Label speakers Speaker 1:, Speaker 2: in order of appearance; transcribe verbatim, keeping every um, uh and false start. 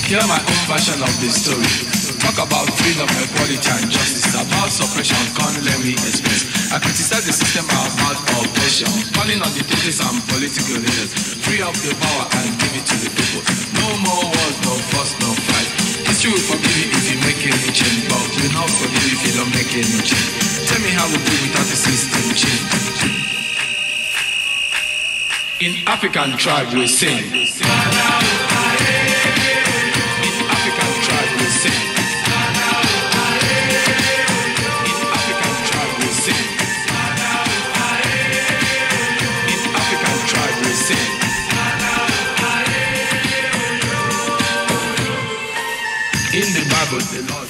Speaker 1: Hear my own version of the story. Talk about freedom, equality and justice. About suppression, can't let me express. I criticize the system about oppression, calling on the dictators and political leaders. Free up the power and give it to the people. No more wars, no fuss, no fight. History will forgive you if you make any change, but will not forgive you if you don't make any change. Tell me how we do without the system change. In African tribe we sing. In the Bible, the Lord